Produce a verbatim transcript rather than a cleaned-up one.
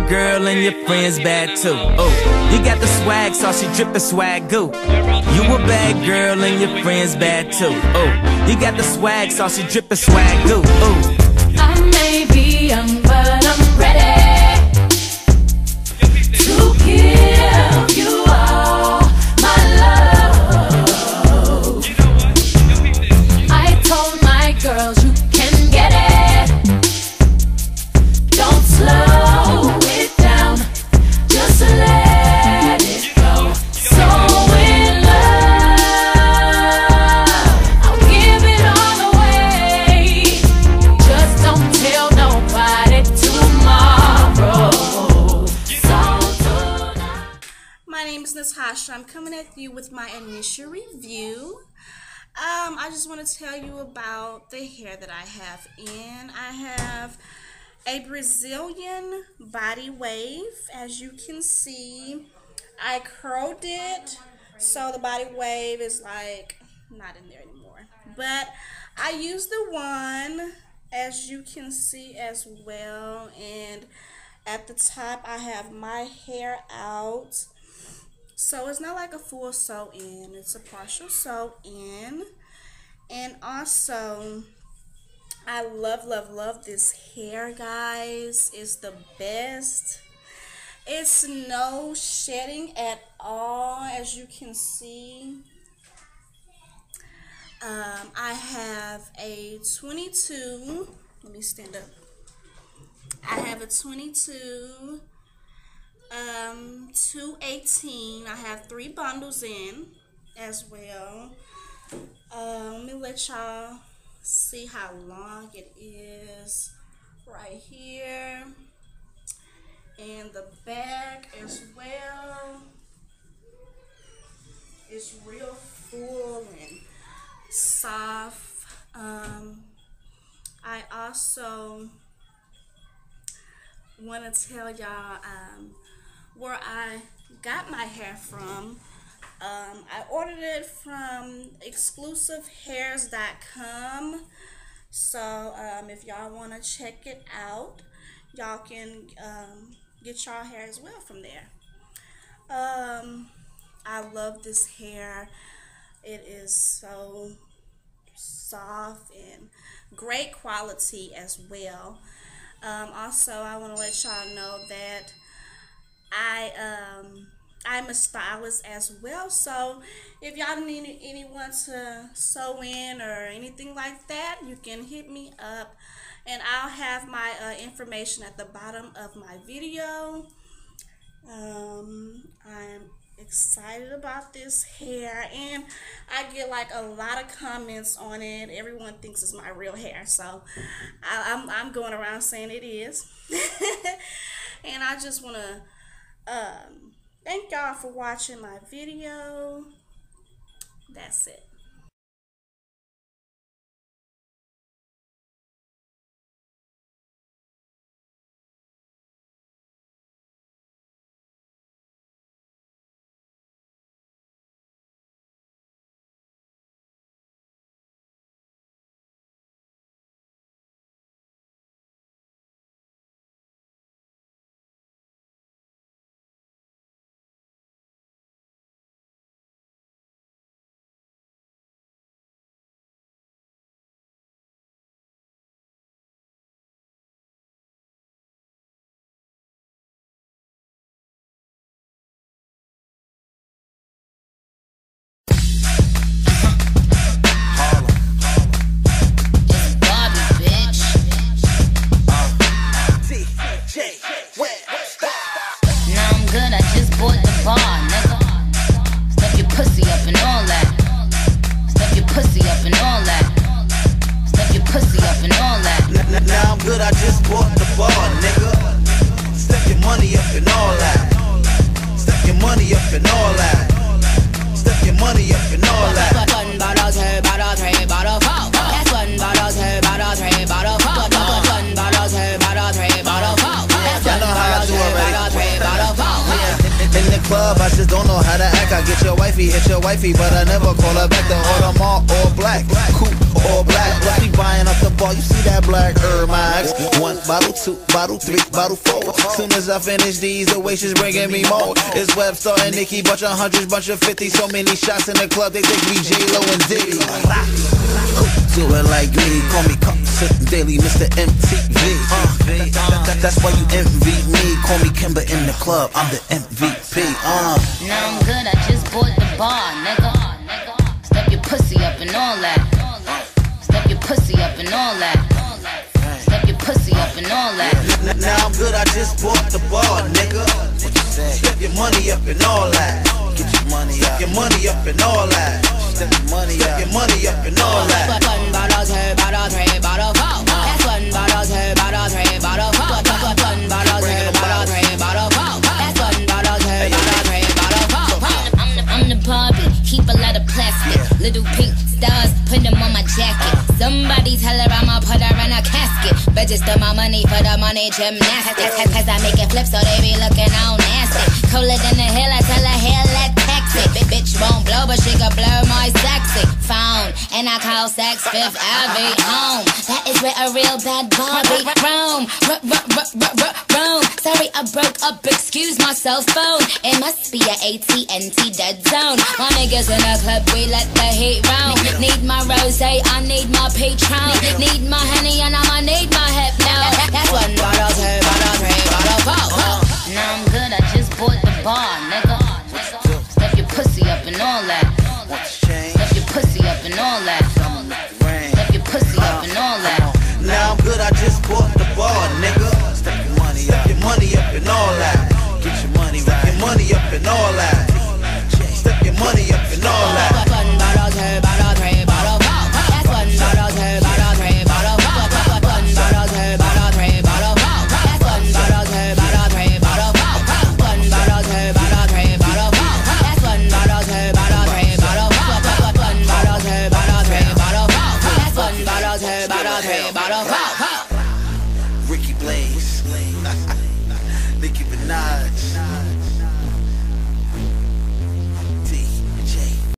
bad girl and your friends bad too. Oh, you got the swag, so she drippin' swag goo. You a bad girl and your friends bad too. Oh, you got the swag, so she drippin' swag goo. Oh, I may be young, but I'm ready to give you all my love. I told my girls you can get it. Don't slow it down, just let it go. So in love, I'll give it all away. Just don't tell nobody tomorrow. So tonight. My name is Natasha. I'm coming at you with my initial review. Um, I just want to tell you about the hair that I have in. I have a Brazilian body wave. As you can see, I curled it, so the body wave is like not in there anymore. But I used the one, as you can see as well, and at the top I have my hair out. So it's not like a full sew in, it's a partial sew in. And also, I love, love, love this hair, guys. It's the best. It's no shedding at all, as you can see. Um, I have a twenty-two. Let me stand up. I have a twenty-two, um, two eighteen. I have three bundles in as well. Uh, let me let y'all see how long it is right here, and the back as well. It's real full and soft. um, I also want to tell y'all um, where I got my hair from. Um, I ordered it from exclusive hairs dot com. So um, if y'all want to check it out, y'all can um, get y'all hair as well from there. Um, I love this hair. It is so soft and great quality as well. Um, also, I want to let y'all know that I um, I'm a stylist as well, so if y'all need anyone to sew in or anything like that, you can hit me up, and I'll have my uh, information at the bottom of my video. Um, I'm excited about this hair, and I get like a lot of comments on it. Everyone thinks it's my real hair, so I, I'm, I'm going around saying it is. And I just want to um, thank y'all for watching my video. That's it. club, I just don't know how to act. I get your wifey, hit your wifey, but I never call her back. The order all all black, coupe all black. Plus we buying up the ball, you see that black herb, my ex. One bottle, two bottle, three bottle, four. Soon as I finish these, the waitress bringing me more. It's Webster and Nicki, bunch of hundreds, bunch of fifties. So many shots in the club, they think we J-Lo and Diddy. Do it like me, call me consistent daily, Mister M T V. Uh, that, that, that, that's why you envy me. Call me Kimber in the club, I'm the M V P. Uh. Now I'm good, I just bought the bar, nigga. Step your pussy up and all that. Step your pussy up and all that. Step your pussy up and all that. Now I'm good, I just bought the bar, nigga. Step your money up and all that. Get your money up, your money up and all that. Step your money up, your money up and all that. One bottle, two bottle, three bottle, four. That's one bottle, two bottle, three bottle, four. One bottle, two bottle, three bottle, four. That's one bottle, two bottle, three bottle, four. I'm the, I'm the Barbie, keep a lot of plastic. Little pink stars, put them on my jacket. Somebody tell her I'ma put her in a casket. Register my money for the money gymnastics. Cause I make it flip so they be looking all nasty. Colder than the hill, I tell her hair let taxi. Bitch won't blow, but she can blow my sexy phone. And I call sex Fifth Avenue home. That is where a real bad Barbie roam. Roam. Sorry I broke up, excuse my cell phone. It must be a A T and T dead zone. My niggas in the club, we let the heat round. Need my rosé, I need my Patron. Need my honey and I'ma need my hip now. That's one bottle, two bottle, three bottle, four. Now I'm good, I just bought the bar, nigga. Step your pussy up and all that. Step your pussy up and all that. Step your pussy up and all that. Now I'm good, I just bought the bar, nigga. Step your money up, your money up and all that. Get your money right, your money up and all that. Step your money up and all that. One bottle, two bottle, three bottle, four. That's one bottle, two bottle, three bottle, four. One bottle, two bottle, three bottle, four. That's one bottle, two bottle, three bottle, four. One bottle, two bottle, three bottle, four. That's one bottle, two bottle, three bottle, four. One bottle, two bottle, three bottle, four. That's one bottle, two bottle, three bottle, four.